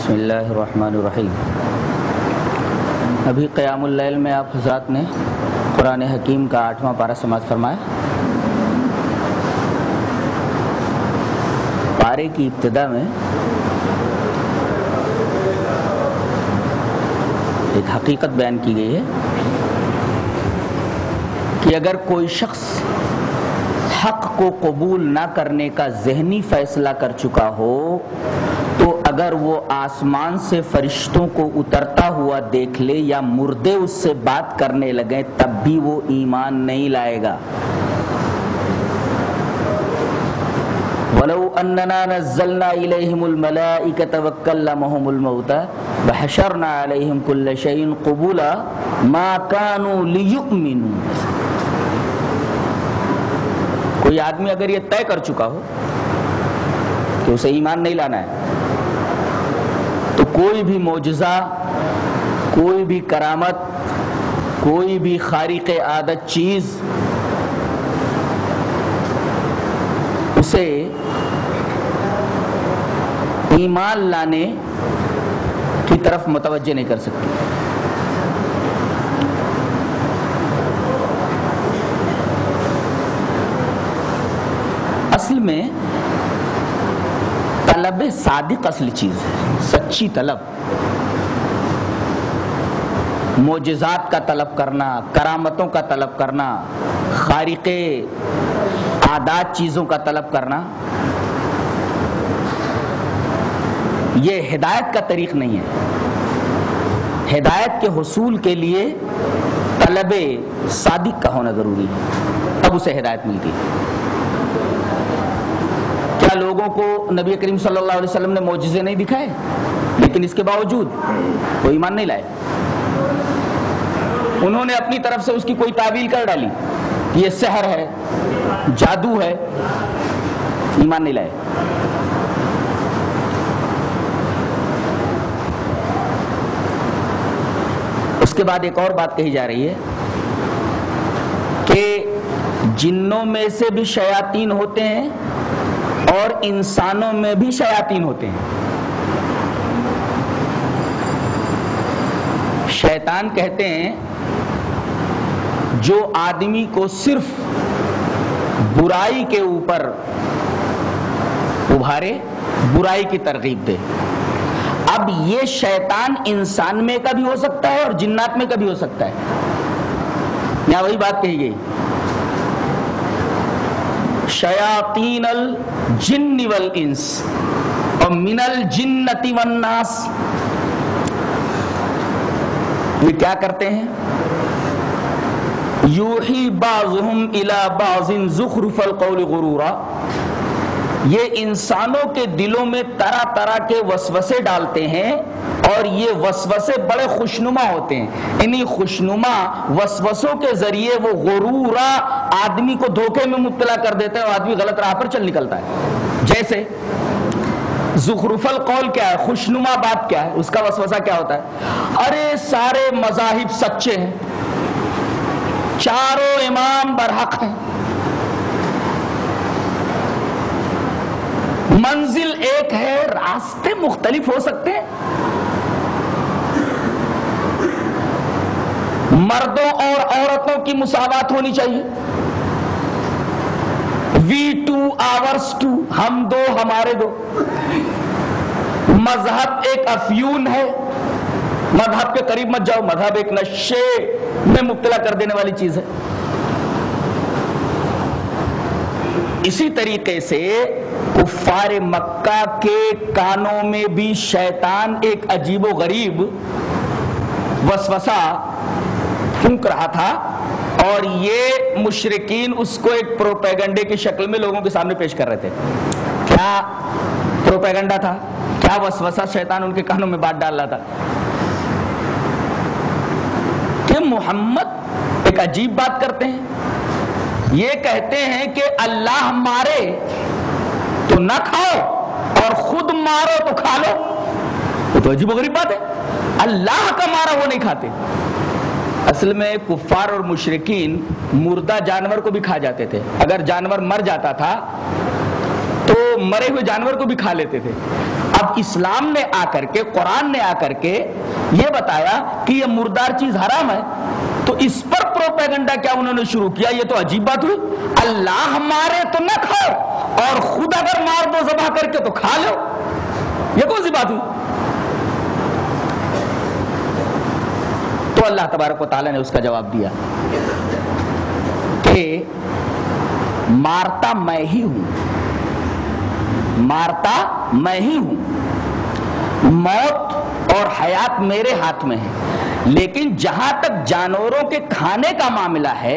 بسم اللہ الرحمن الرحیم۔ ابھی قیام اللیل میں آپ حضرات نے قرآن حکیم کا 8واں پارہ سماعت فرمایا۔ پارے کی ابتدا میں ایک حقیقت بیان کی گئی ہے کہ اگر کوئی شخص حق کو قبول نہ کرنے کا ذہنی فیصلہ کر چکا ہو تو اگر وہ آسمان سے فرشتوں کو اترتا ہوا دیکھ لے یا مردے اس سے بات کرنے لگیں تب بھی وہ ایمان نہیں لائے گا۔ وَلَوْ أَنَّنَا نَزَّلْنَا إِلَيْهِمُ الْمَلَائِكَةَ وَكَلَّمَهُمُ الْمَوْتَى وَحَشَرْنَا عَلَيْهِمْ كُلَّ شَيْءٍ قُبُولًا مَا كَانُوا لِيُؤْمِنُوا۔ کوئی آدمی اگر یہ طے کر چکا ہو کہ اسے ایمان نہیں لانا ہے تو کوئی بھی معجزہ، کوئی بھی کرامت، کوئی بھی خارق عادت چیز اسے ایمان لانے کی طرف متوجہ نہیں کر سکتی۔ اصل میں طلب صادق اصل چیز ہے، سچی طلب، معجزات کا طلب کرنا، کرامتوں کا طلب کرنا، خارق عادات چیزوں کا طلب کرنا، یہ ہدایت کا طریق نہیں ہے۔ ہدایت کے حصول کے لیے طلب صادق کا ہونا ضروری ہے، تب اسے ہدایت ملتی ہے۔ کیا لوگوں کو نبی کریم صلی اللہ علیہ وسلم نے معجزے نہیں دکھائے لیکن اس کے باوجود وہ ایمان نہیں لائے؟ انہوں نے اپنی طرف سے اس کی کوئی تعویل کر ڈالی، یہ سحر ہے، جادو ہے، ایمان نہیں لائے۔ اس کے بعد ایک اور بات کہی جا رہی ہے کہ جنوں میں سے بھی شیاطین ہوتے ہیں اور انسانوں میں بھی شیاطین ہوتے ہیں۔ شیطان کہتے ہیں جو آدمی کو صرف برائی کے اوپر ابھارے، برائی کی ترغیب دے۔ اب یہ شیطان انسان میں کا بھی ہو سکتا ہے اور جنات میں کا بھی ہو سکتا ہے۔ یہاں وہی بات کہی گئی، شیاطین الجن والانس اور من الجنۃ والناس۔ یہ کیا کرتے ہیں؟ یوحی بعضهم الی بعض زخرف القول غرورا۔ یہ انسانوں کے دلوں میں طرح طرح کے وسوسے ڈالتے ہیں اور یہ وسوسے بڑے خوشنما ہوتے ہیں۔ انہی خوشنما وسوسوں کے ذریعے وہ غرورا آدمی کو دھوکے میں مبتلا کر دیتا ہے اور آدمی غلط راہ پر چل نکلتا ہے۔ جیسے زخرف القول کیا ہے؟ خوشنما بات کیا ہے؟ اس کا وسوسہ کیا ہوتا ہے؟ ارے سارے مذاہب سچے ہیں، چاروں امام برحق ہیں، منزل ایک ہے، راستے مختلف ہو سکتے ہیں، مردوں اور عورتوں کی مساوات ہونی چاہیے، وی ٹو آورس ٹو، ہم دو ہمارے دو۔ مذہب ایک افیون ہے، مذہب کے قریب مت جاؤ، مذہب ایک نشے میں مبتلا کر دینے والی چیز ہے۔ اسی طریقے سے کفار مکہ کے کانوں میں بھی شیطان ایک عجیب و غریب وسوسہ پھونک رہا تھا اور یہ مشرکین اس کو ایک پروپیگنڈے کی شکل میں لوگوں کے سامنے پیش کر رہے تھے۔ کیا پروپیگنڈا تھا؟ کیا وسوسہ شیطان ان کے کانوں میں بات ڈال رہا تھا؟ کہ محمد ایک عجیب بات کرتے ہیں، یہ کہتے ہیں کہ اللہ مارے تو نہ کھاؤ اور خود مارو تو کھا لو۔ وہ تو عجیب و غریب بات ہے، اللہ کا مارا وہ نہیں کھاتے۔ اصل میں کفار اور مشرکین مردہ جانور کو بھی کھا جاتے تھے، اگر جانور مر جاتا تھا تو مرے ہوئے جانور کو بھی کھا لیتے تھے۔ اب اسلام نے آ کر کے، قرآن نے آ کر کے یہ بتایا کہ یہ مردار چیز حرام ہے، تو اس پر پروپیگنڈا کیا انہوں نے شروع کیا؟ یہ تو عجیب بات ہوئی، اللہ مارے تو نہ کھاؤ اور خود اگر مار دو ذبح کر کے تو کھا لو، یہ کون سی بات ہوئی؟ تو اللہ تبارک و تعالیٰ نے اس کا جواب دیا کہ مارتا میں ہی ہوں، مارتا میں ہی ہوں، موت اور حیات میرے ہاتھ میں ہے، لیکن جہاں تک جانوروں کے کھانے کا معاملہ ہے،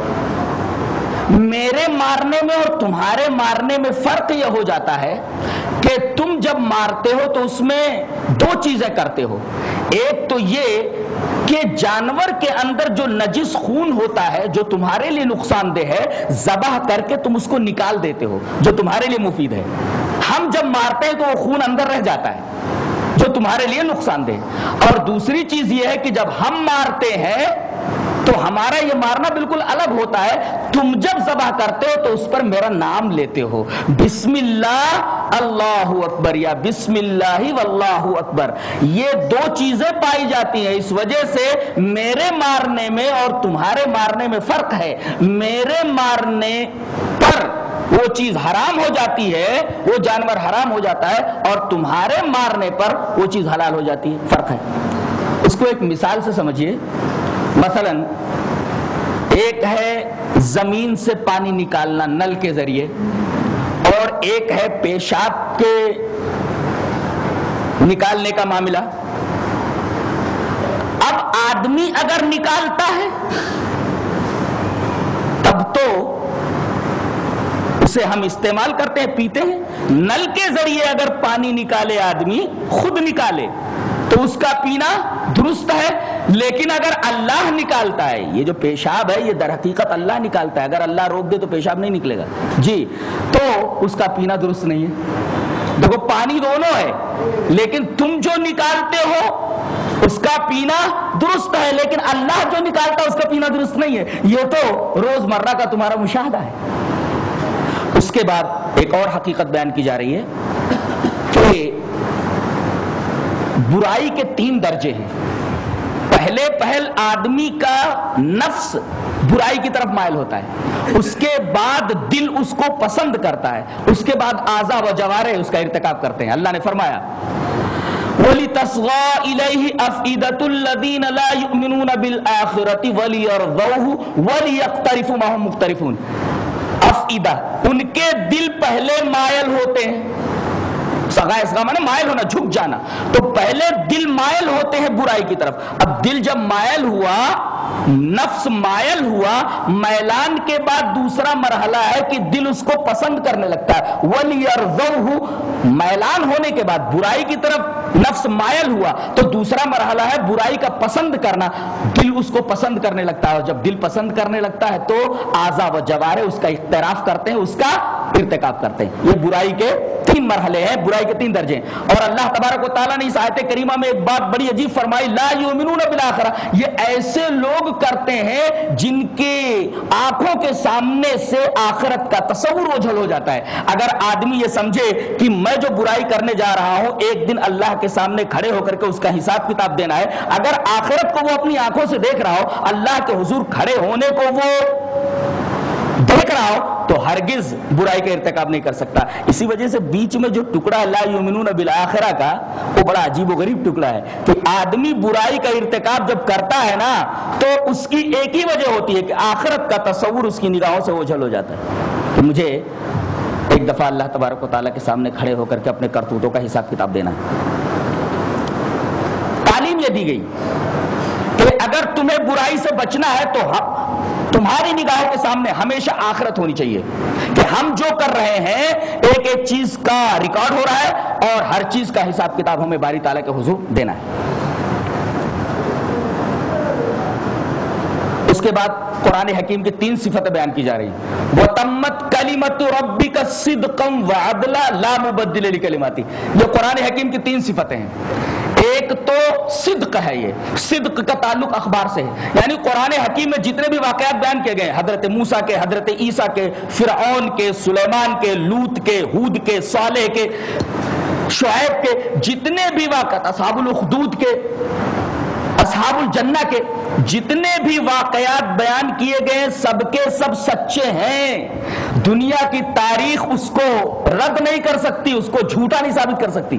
میرے مارنے میں اور تمہارے مارنے میں فرق یہ ہو جاتا ہے کہ تم جب مارتے ہو تو اس میں دو چیزیں کرتے ہو، ایک تو یہ کہ جانور کے اندر جو نجس خون ہوتا ہے جو تمہارے لیے نقصان دہ ہے، ذبح کر کے تم اس کو نکال دیتے ہو جو تمہارے لیے مفید ہے۔ ہم جب مارتے ہیں تو وہ خون اندر رہ جاتا ہے جو تمہارے لیے نقصان دہ۔ اور دوسری چیز یہ ہے کہ جب ہم مارتے ہیں تو ہمارا یہ مارنا بالکل الگ ہوتا ہے، تم جب ذبح کرتے ہو تو اس پر میرا نام لیتے ہو، بسم اللہ اللہ اکبر یا بسم اللہ واللہ اکبر، یہ دو چیزیں پائی جاتی ہیں۔ اس وجہ سے میرے مارنے میں اور تمہارے مارنے میں فرق ہے، میرے مارنے پر وہ چیز حرام ہو جاتی ہے، وہ جانور حرام ہو جاتا ہے، اور تمہارے مارنے پر وہ چیز حلال ہو جاتی ہے، فرق ہے۔ اس کو ایک مثال سے سمجھیے، مثلا ایک ہے زمین سے پانی نکالنا نل کے ذریعے، اور ایک ہے پیشاب کے نکالنے کا معاملہ۔ اب آدمی اگر نکالتا ہے تب تو اسے ہم استعمال کرتے ہیں، پیتے ہیں۔ نل کے ذریعے اگر پانی نکالے آدمی، خود نکالے، تو اس کا پینا درست ہے، لیکن اگر اللہ نکالتا ہے، یہ جو پیشاب ہے یہ در حقیقت اللہ نکالتا ہے، اگر اللہ روک دے تو پیشاب نہیں نکلے گا جی، تو اس کا پینا درست نہیں ہے۔ دیکھو پانی دونوں ہے، لیکن تم جو نکالتے ہو اس کا پینا درست ہے، لیکن اللہ جو نکالتا ہے اس کا پینا درست نہیں ہے۔ یہ تو روز مرہ کا تمہارا مشاہدہ ہے۔ اس کے بعد ایک اور حقیقت بیان کی جا رہی ہے کہ برائی کے 3 درجے ہیں۔ پہل آدمی کا نفس برائی کی طرف مائل ہوتا ہے، اس کے بعد دل اس کو پسند کرتا ہے، اس کے بعد اعضاء و جوارح اس کا ارتکاب کرتے ہیں۔ اللہ نے فرمایا وَلِتَصْغَىٰ إِلَيْهِ أَفْئِدَةُ الَّذِينَ لَا يُؤْمِنُونَ بِالْآخِرَةِ وَلِيَرْضَوْهُ وَلِيَقْتَرِفُوا مَا هُمْ مُقْتَرِفُونَ۔ افئدہ، ان کے دل پہلے مائل ہوتے ہیں، سغا مانے مائل ہونا، جھک جانا، تو پہلے دل مائل ہوتے ہیں برائی کی طرف۔ اب دل جب مائل ہوا، نفس مائل ہوا، میلان کے بعد دوسرا مرحلہ ہے کہ دل اس کو پسند کرنے لگتا ہے۔ وَلِيَرْضَوْهُ، میلان ہونے کے بعد برائی کی طرف نفس مائل ہوا تو دوسرا مرحلہ ہے برائی کا پسند کرنا، دل اس کو پسند کرنے لگتا ہے، اور جب دل پسند کرنے لگتا ہے تو اعضاء و جوارح اس کا اعتراف کرتے ہیں، اس کا ارتکاب کرتے ہیں۔ یہ برائی کے 3 مرحلے ہیں، برائی کے 3 درجے ہیں۔ اور اللہ تبارک و تعالیٰ نے اس آیت کریمہ میں ایک بات بڑی عجیب فرمائی، لا یؤمنون بالآخرہ، یہ ایسے لوگ کرتے ہیں جن کے آنکھوں کے سامنے سے آخرت کا تصور اوجھل ہو جاتا ہے۔ اگر آدمی یہ سمجھے کہ میں جو برائی کرنے جا رہا ہوں ایک دن اللہ کے سامنے کھڑے ہو کر کے اس کا حساب کتاب دینا ہے، اگر آخرت کو وہ اپنی آنکھوں سے دیکھ رہا ہو، اللہ کے حضور کھڑے ہونے کو وہ دیکھ رہا ہو، تو ہرگز برائی کا ارتکاب نہیں کر سکتا۔ اسی وجہ سے بیچ میں جو ٹکڑا لا یؤمنون بالآخرہ کا، وہ بڑا عجیب و غریب ٹکڑا ہے کہ آدمی برائی کا ارتکاب جب کرتا ہے نا تو اس کی ایک ہی وجہ ہوتی ہے کہ آخرت کا تصور اس کی نگاہوں سے اوجھل ہو جاتا ہے کہ مجھے ایک دفعہ اللہ تبارک و تعالیٰ کے سامنے کھڑے ہو کر کے اپنے کرتوتوں کا حساب کتاب دینا ہے۔ تعلیم یہ دی گئی کہ اگر تمہیں برائی سے بچنا ہے تو تمہاری نگاہوں کے سامنے ہمیشہ آخرت ہونی چاہیے کہ ہم جو کر رہے ہیں ایک ایک چیز کا ریکارڈ ہو رہا ہے اور ہر چیز کا حساب کتاب ہمیں باری تعالیٰ کے حضور دینا ہے۔ اس کے بعد قرآن حکیم کی 3 صفتیں بیان کی جا رہی ہیں۔ وَتَمَّتْ كَلِمَةُ رَبِّكَ صِدْقًا وَعَدْلًا لَا مُبَدِّلَ لِكَلِمَاتِهِ، یہ قرآن حکیم کی 3 صفتیں ہیں۔ ایک تو صدق ہے، یہ صدق کا تعلق اخبار سے ہے، یعنی قرآن حکیم میں جتنے بھی واقعات بیان کیے گئے، حضرت موسیٰ کے، حضرت عیسیٰ کے، فرعون کے، سلیمان کے، لوط کے، ہود کے، صالح کے، شعیب کے جتنے بھی واقعات، اصحاب الاخدود کے، اصحاب الجنہ کے جتنے بھی واقعات بیان کیے گئے سب کے سب سچے ہیں. دنیا کی تاریخ اس کو رد نہیں کر سکتی، اس کو جھوٹا نہیں ثابت کر سکتی.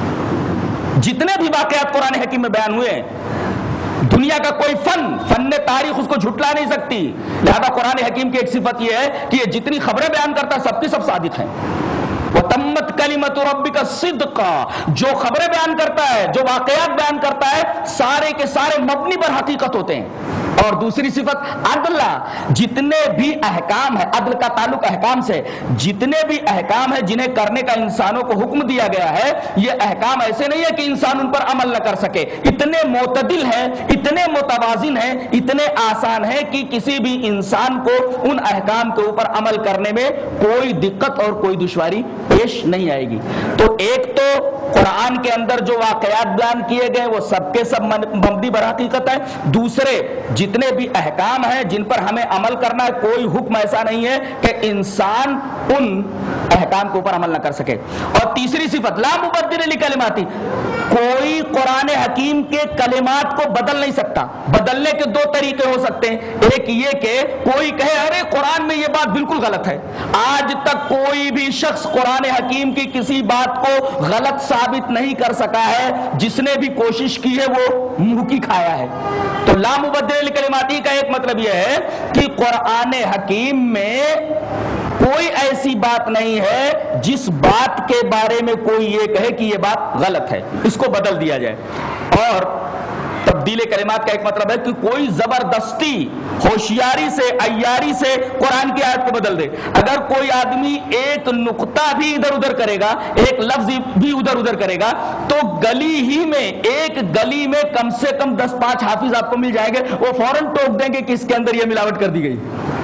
جتنے بھی واقعات قرآن حکیم میں بیان ہوئے ہیں، دنیا کا کوئی فن تاریخ اس کو جھٹلا نہیں سکتی. لہذا قرآن حکیم کی ایک صفت یہ ہے کہ یہ جتنی خبریں بیان کرتا ہے سب کی سب صادق ہیں. وَتَمَّتْ كَلِمَةُ رَبِّكَ صِدْقًا، جو خبریں بیان کرتا ہے، جو واقعات بیان کرتا ہے، سارے کے سارے مبنی پر حقیقت ہوتے ہیں. اور دوسری صفت عدل، جتنے بھی احکام ہے، عدل کا تعلق احکام سے، جتنے بھی احکام ہے جنہیں کرنے کا انسانوں کو حکم دیا گیا ہے، یہ احکام ایسے نہیں ہے کہ انسان ان پر عمل نہ کر سکے. اتنے معتدل ہیں، اتنے متوازن ہیں، اتنے آسان ہیں کہ کسی بھی انسان کو ان احکام کے اوپر عمل کرنے میں کوئی دقت اور کوئی دشواری پیش نہیں آئے گی. تو ایک تو قرآن کے اندر جو واقعات بیان کیے گئے وہ سب کے سب مبنی بر حقیقت ہے. دوسرے جتنے بھی احکام ہیں جن پر ہمیں عمل کرنا ہے، کوئی حکم ایسا نہیں ہے کہ انسان ان احکام کے اوپر عمل نہ کر سکے. اور تیسری صفت لا مبدل لکلماتی، کوئی قرآن حکیم کے کلمات کو بدل نہیں سکتا. بدلنے کے دو طریقے ہو سکتے ہیں. ایک یہ کہ کوئی کہے ارے قرآن میں یہ بات بالکل غلط ہے. آج تک کوئی بھی شخص قرآن حکیم کی کسی بات کو غلط ثابت نہیں کر سکا ہے. جس نے بھی کوشش کی ہے وہ منہ کی کھایا ہے. تو لا مبدل لکلماتی کا ایک مطلب یہ ہے کہ قرآن حکیم میں کوئی ایسی بات نہیں ہے جس بات کے بارے میں کوئی یہ کہے کہ یہ بات غلط ہے، اس کو بدل دیا جائے. اور تبدیل کلمات کا ایک مطلب ہے کہ کوئی زبردستی ہوشیاری سے عیاری سے قرآن کی آیت کو بدل دے. اگر کوئی آدمی ایک نقطہ بھی ادھر ادھر کرے گا، ایک لفظ بھی ادھر ادھر کرے گا، تو گلی ہی میں ایک گلی میں کم سے کم 10-5 حافظ آپ کو مل جائیں گے. وہ فوراً ٹوک دیں گے کہ اس کے اندر یہ ملاوٹ کر دی گئی.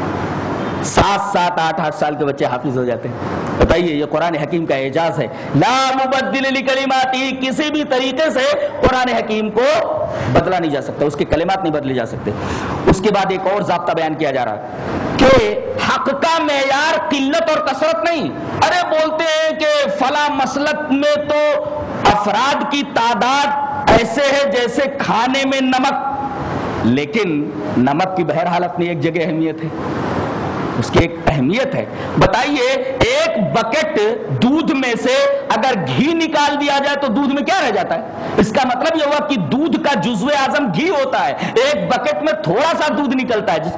7-7 8-8 سال کے بچے حافظ ہو جاتے ہیں. بتائیے یہ قرآن حکیم کا اعجاز ہے. لا مبدل لکلماتی، کسی بھی طریقے سے قرآن حکیم کو بدلا نہیں جا سکتا، اس کے کلمات نہیں بدلے جا سکتے. اس کے بعد ایک اور ضابطہ بیان کیا جا رہا ہے کہ حق کا معیار قلت اور کثرت نہیں. ارے بولتے ہیں کہ فلاں مسلک میں تو افراد کی تعداد ایسے ہے جیسے کھانے میں نمک، لیکن نمک کی بہرحال اپنی ایک جگہ اہمیت ہے، اس کی ایک اہمیت ہے. بتائیے ایک بکٹ دودھ میں سے اگر گھی نکال دیا جائے تو دودھ میں کیا رہ جاتا ہے؟ اس کا مطلب یہ ہوا کہ دودھ کا جزو اعظم گھی ہوتا ہے. ایک بکٹ میں تھوڑا سا دودھ نکلتا ہے،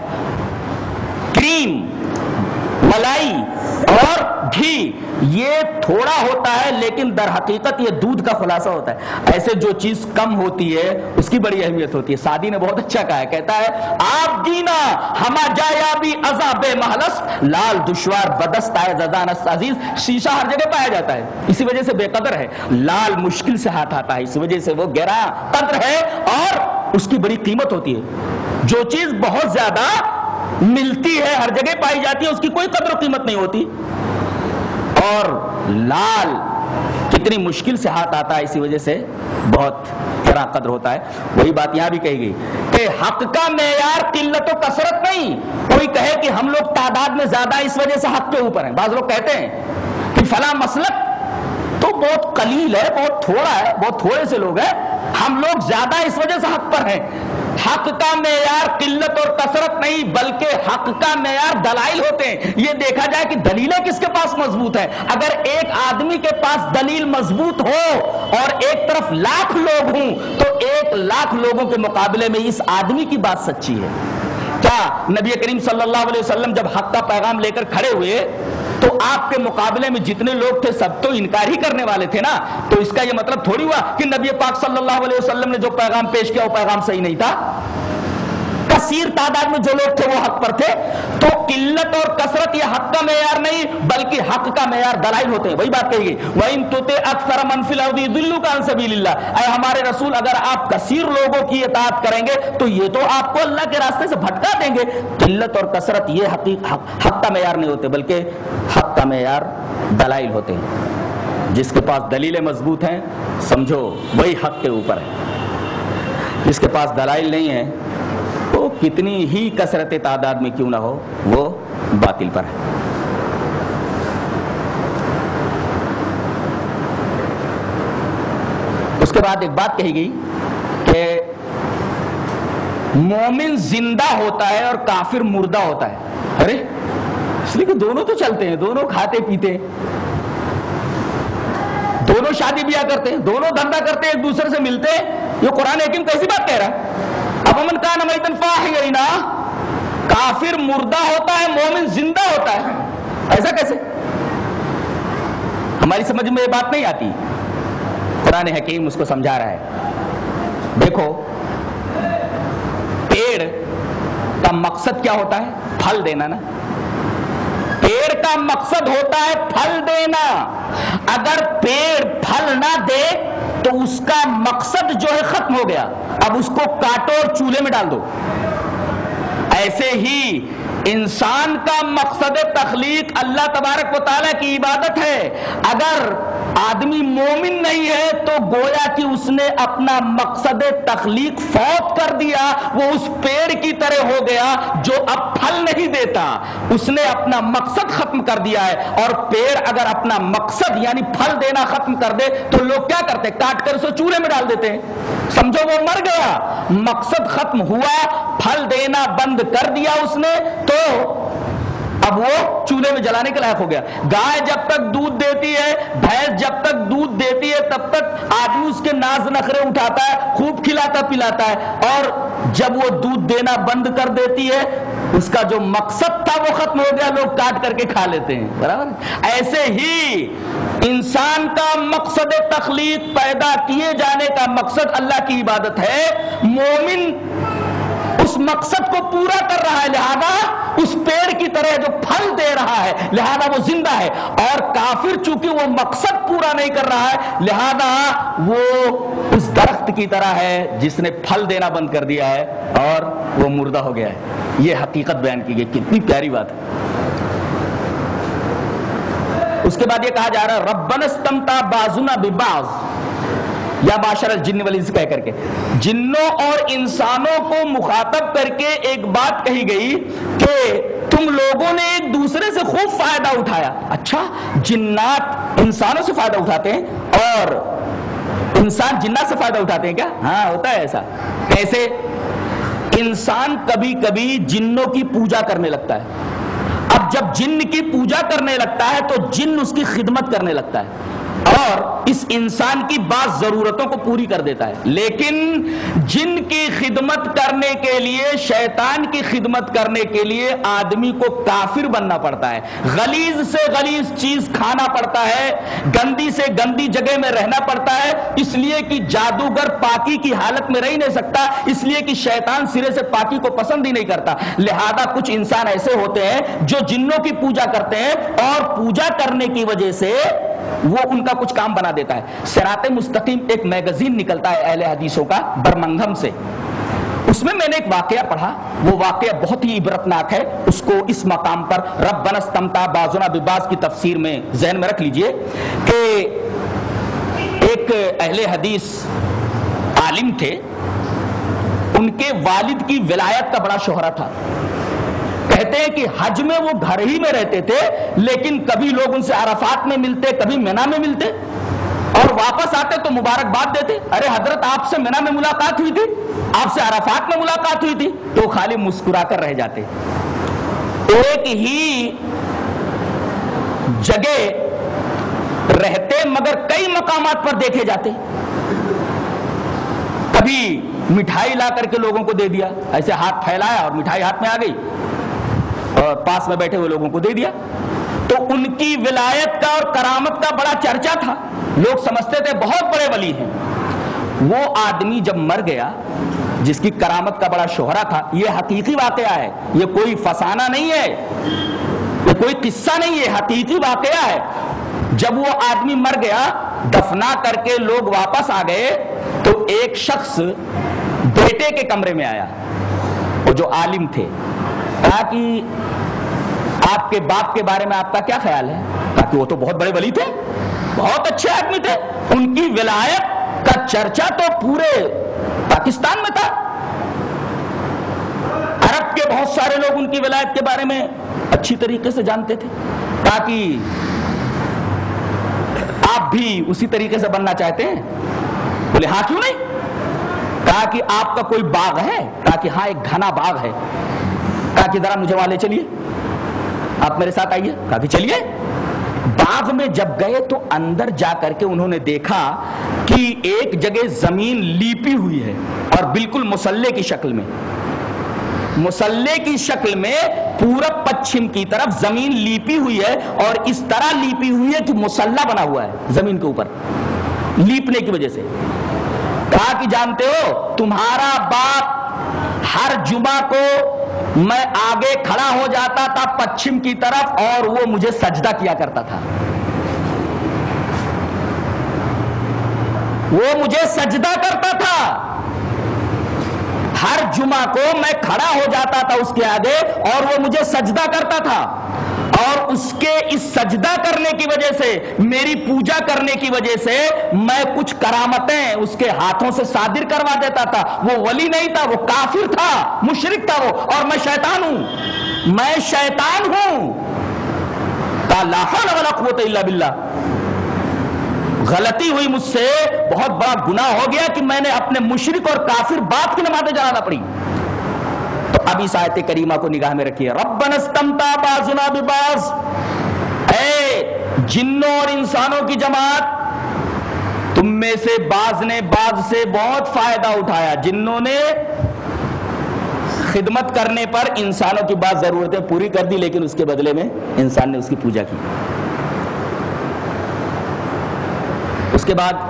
کریم، ملائی اور گھی، یہ تھوڑا ہوتا ہے لیکن در حقیقت یہ دودھ کا خلاصہ ہوتا ہے. ایسے جو چیز کم ہوتی ہے اس کی بڑی اہمیت ہوتی ہے. سعدی نے بہت اچھا کہا ہے، کہتا ہے آپ دینا ہما جایا بھی عذاب محلس، لال دشوار بدست آئے زدانست عزیز. شیشہ ہر جگہ پایا جاتا ہے، اسی وجہ سے بے قدر ہے. لال مشکل سے ہاتھ آتا ہے، اسی وجہ سے وہ گہرا قدر ہے اور اس کی بڑی قیمت ہوتی ہے. جو چیز بہت زیادہ ملتی ہے، ہر جگہ پائی جاتی ہے، اس کی کوئی قدر و قیمت نہیں ہوتی. اور لال کتنی مشکل سے ہاتھ آتا ہے، اسی وجہ سے بہت گرا قدر ہوتا ہے. وہی بات یہاں بھی کہی گئی کہ حق کا معیار قلت و کثرت نہیں. کوئی کہے کہ ہم لوگ تعداد میں زیادہ اس وجہ سے حق کے اوپر ہیں. بعض لوگ کہتے ہیں کہ فلاں مسلک تو بہت قلیل ہے، بہت تھوڑا ہے، بہت تھوڑے سے لوگ ہیں، ہم لوگ زیادہ اس وجہ سے حق پر ہیں. حق کا معیار قلت اور کثرت نہیں بلکہ حق کا معیار دلائل ہوتے ہیں. یہ دیکھا جائے کہ دلیلیں کس کے پاس مضبوط ہے. اگر ایک آدمی کے پاس دلیل مضبوط ہو اور ایک طرف 1,00,000 لوگ ہوں تو 1,00,000 لوگوں کے مقابلے میں اس آدمی کی بات سچی ہے. کیا نبی کریم صلی اللہ علیہ وسلم جب حق کا پیغام لے کر کھڑے ہوئے تو آپ کے مقابلے میں جتنے لوگ تھے سب تو انکار ہی کرنے والے تھے نا؟ تو اس کا یہ مطلب تھوڑی ہوا کہ نبی پاک صلی اللہ علیہ وسلم نے جو پیغام پیش کیا وہ پیغام صحیح نہیں تھا. کثیر تعداد میں جو لوگ تھے وہ حق پر تھے. تو قلت اور کثرت یہ حق کا معیار نہیں بلکہ حق کا معیار دلائل ہوتے ہیں. وہی بات کہی گئی وَإِن تُطِعْ أَكْثَرَ مَنْ فِي الْأَرْضِ يُضِلُّوكَ عَنْ سَبِيلِ اللَّهِ. اے ہمارے رسول اگر آپ کثیر لوگوں کی اطاعت کریں گے تو یہ تو آپ کو اللہ کے راستے سے بھٹکا دیں گے. قلت اور کثرت یہ حق کا معیار نہیں ہوتے بلکہ حق کا معیار دلائل ہوتے ہیں. جس کے پاس دلیلیں مضبوط ہیں سمجھو وہی حق کے اوپر ہے. جس کے پاس دلائل نہیں ہے تو کتنی ہی کثرت تعداد میں کیوں نہ ہو وہ باطل پر ہے. بعد ایک بات کہی گئی کہ مومن زندہ ہوتا ہے اور کافر مردہ ہوتا ہے. ارے اس لیے کہ دونوں تو چلتے ہیں, دونوں کھاتے پیتے ہیں, دونوں شادی بیاہ کرتے ہیں, دونوں دھندا کرتے ہیں, ایک دوسرے سے ملتے ہیں. یہ قرآن حکیم کیسی بات کہہ رہا ہے؟ اب من کان میتا فاحیا, کافر مردہ ہوتا ہے, مومن زندہ ہوتا ہے. ایسا کیسے؟ ہماری سمجھ میں یہ بات نہیں آتی. قرآن حکیم اس کو سمجھا رہا ہے. دیکھو پیڑ کا مقصد کیا ہوتا ہے؟ پھل دینا نا. پیڑ کا مقصد ہوتا ہے پھل دینا. اگر پیڑ پھل نہ دے تو اس کا مقصد جو ہے ختم ہو گیا. اب اس کو کاٹو اور چولہے میں ڈال دو. ایسے ہی انسان کا مقصد تخلیق اللہ تبارک و تعالیٰ کی عبادت ہے. اگر آدمی مومن نہیں ہے تو گویا کہ اس نے اپنا مقصد تخلیق فوت کر دیا. وہ اس پیڑ کی طرح ہو گیا جو اب پھل نہیں دیتا. اس نے اپنا مقصد ختم کر دیا ہے. اور پیڑ اگر اپنا مقصد یعنی پھل دینا ختم کر دے تو لوگ کیا کرتے؟ کاٹ کر اسے چولہے میں ڈال دیتے ہیں. سمجھو وہ مر گیا, مقصد ختم ہوا, پھل دینا بند کر دیا اس نے, تو اب وہ چولہے میں جلانے کے لائق ہو گیا. گائے جب تک دودھ دیتی ہے, بھینس جب تک دودھ دیتی ہے, تب تک آدمی اس کے ناز نخرے اٹھاتا ہے, خوب کھلاتا پلاتا ہے. اور جب وہ دودھ دینا بند کر دیتی ہے, اس کا جو مقصد تھا وہ ختم ہو گیا, لوگ کاٹ کر کے کھا لیتے ہیں. برابر. ایسے ہی انسان کا مقصد تخلیق, پیدا کیے جانے کا مقصد اللہ کی عبادت ہے. مومن اس مقصد کو پورا کر رہا ہے, لہذا اس پیڑ کی طرح جو پھل دے رہا ہے, لہذا وہ زندہ ہے. اور کافر چونکہ وہ مقصد پورا نہیں کر رہا ہے, لہذا وہ اس درخت کی طرح ہے جس نے پھل دینا بند کر دیا ہے اور وہ مردہ ہو گیا ہے. یہ حقیقت بیان کی گئی. کتنی پیاری بات ہے. اس کے بعد یہ کہا جا رہا ہے ربنا استمتع بعضنا ببعض یا معاشر الجن والانس کہہ کر کے. جنوں اور انسانوں کو مخاطب کر کے ایک بات کہی گئی کہ تم لوگوں نے ایک دوسرے سے خوب فائدہ اٹھایا. اچھا, جنات انسانوں سے فائدہ اٹھاتے ہیں اور انسان جنات سے فائدہ اٹھاتے ہیں کیا؟ ہاں ہوتا ہے ایسا. کیسے؟ انسان کبھی کبھی جنوں کی پوجا کرنے لگتا ہے. اب جب جن کی پوجا کرنے لگتا ہے تو جن اس کی خدمت کرنے لگتا ہے اور اس انسان کی بعض ضرورتوں کو پوری کر دیتا ہے. لیکن جن کی خدمت کرنے کے لیے, شیطان کی خدمت کرنے کے لیے آدمی کو کافر بننا پڑتا ہے, غلیظ سے غلیظ چیز کھانا پڑتا ہے, گندی سے گندی جگہ میں رہنا پڑتا ہے, اس لیے کہ جادوگر پاکی کی حالت میں رہ نہیں سکتا, اس لیے کہ شیطان سرے سے پاکی کو پسند ہی نہیں کرتا. لہذا کچھ انسان ایسے ہوتے ہیں جو جنوں کی پوجا کرتے ہیں اور پوجا کرنے کی وجہ سے وہ ان کا کچھ کام بنا دیتا ہے. صراط مستقیم ایک میگزین نکلتا ہے اہل حدیثوں کا برمنگھم سے. اس میں نے ایک واقعہ پڑھا, وہ واقعہ بہت ہی عبرتناک ہے. اس کو اس مقام پر ربنا استمتع بعضنا ببعض کی تفسیر میں ذہن میں رکھ لیجئے کہ ایک اہل حدیث عالم تھے, ان کے والد کی ولایت کا بڑا شہرہ تھا. کہتے ہیں کہ حج میں وہ گھر ہی میں رہتے تھے, لیکن کبھی لوگ ان سے عرفات میں ملتے, کبھی مینا میں ملتے, اور واپس آتے تو مبارکباد دیتے. ارے حضرت آپ سے مینا میں ملاقات ہوئی تھی, آپ سے عرفات میں ملاقات ہوئی تھی, تو خالی مسکرا کر رہ جاتے. ایک ہی جگہ رہتے مگر کئی مقامات پر دیکھے جاتے. کبھی مٹھائی لا کر کے لوگوں کو دے دیا, ایسے ہاتھ پھیلایا اور مٹھائی ہاتھ میں آ گئی اور پاس میں بیٹھے ہوئے لوگوں کو دے دیا. تو ان کی ولایت کا اور کرامت کا بڑا چرچا تھا, لوگ سمجھتے تھے بہت بڑے ولی ہیں. وہ آدمی جب مر گیا جس کی کرامت کا بڑا شہرہ تھا, یہ حقیقی واقعہ ہے, یہ کوئی فسانہ نہیں ہے, یہ کوئی قصہ نہیں ہے, حقیقی واقعہ ہے. جب وہ آدمی مر گیا, دفنا کر کے لوگ واپس آ گئے, تو ایک شخص بیٹے کے کمرے میں آیا, وہ جو عالم تھے, کہا کہ آپ کے باپ کے بارے میں آپ کا کیا خیال ہے؟ کہا کہ وہ تو بہت بڑے ولی تھے, بہت اچھے آدمی تھے, ان کی ولایت کا چرچا تو پورے پاکستان میں تھا, عرب کے بہت سارے لوگ ان کی ولایت کے بارے میں اچھی طریقے سے جانتے تھے. کہا کہ آپ بھی اسی طریقے سے بننا چاہتے ہیں؟ بولے ہاں کیوں نہیں؟ کہا کہ آپ کا کوئی باغ ہے؟ کہا کہ ہاں ایک گھنا باغ ہے۔ کہا کہ ذرا مجھے وہاں لے چلیے، آپ میرے ساتھ آئیے۔ کہا کہ چلیے۔ باغ میں جب گئے تو اندر جا کر کے انہوں نے دیکھا کہ ایک جگہ زمین لیپی ہوئی ہے اور بالکل مسلح کی شکل میں، مسلح کی شکل میں پورب پچھم کی طرف زمین لیپی ہوئی ہے، اور اس طرح لیپی ہوئی ہے کہ مسلح بنا ہوا ہے زمین کے اوپر لیپنے کی وجہ سے۔ کہا کہ جانتے ہو تمہارا باپ ہر جمعہ کو میں آگے کھڑا ہو جاتا تھا پچھم کی طرف اور وہ مجھے سجدہ کیا کرتا تھا، وہ مجھے سجدہ کرتا تھا۔ ہر جمعہ کو میں کھڑا ہو جاتا تھا اس کے آگے اور وہ مجھے سجدہ کرتا تھا، اور اس کے اس سجدہ کرنے کی وجہ سے، میری پوجا کرنے کی وجہ سے میں کچھ کرامتیں اس کے ہاتھوں سے صادر کروا دیتا تھا۔ وہ ولی نہیں تھا، وہ کافر تھا، مشرک تھا وہ، اور میں شیطان ہوں، میں شیطان ہوں۔ لا حول ولا قوت الا باللہ۔ غلطی ہوئی مجھ سے، بہت بڑا گناہ ہو گیا کہ میں نے اپنے مشرک اور کافر باپ کی نمازیں جلانا پڑی۔ تو اب اس آیت کریمہ کو نگاہ میں رکھیے، ربنا استمتع بعضنا ببعض، اے جنوں اور انسانوں کی جماعت، تم میں سے بعض نے بعض سے بہت فائدہ اٹھایا۔ جنوں نے خدمت کرنے پر انسانوں کی بعض ضرورتیں پوری کر دی، لیکن اس کے بدلے میں انسان نے اس کی پوجا کی۔ اس کے بعد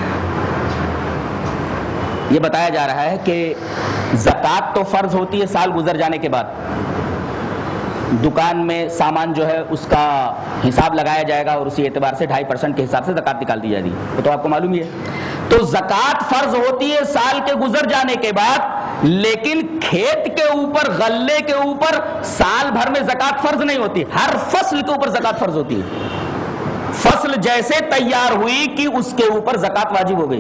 یہ بتایا جا رہا ہے کہ زکوٰۃ تو فرض ہوتی ہے سال گزر جانے کے بعد، دکان میں سامان جو ہے اس کا حساب لگایا جائے گا اور اسی اعتبار سے 2.5% کے حساب سے زکوٰۃ نکال دی جاتی ہے، وہ تو آپ کو معلوم ہی ہے۔ تو زکوٰۃ فرض ہوتی ہے سال کے گزر جانے کے بعد، لیکن کھیت کے اوپر، غلے کے اوپر سال بھر میں زکوٰۃ فرض نہیں ہوتی، ہر فصل کے اوپر زکوٰۃ فرض ہوتی ہے۔ فصل جیسے تیار ہوئی کہ اس کے اوپر زکوٰۃ واجب ہو گئی،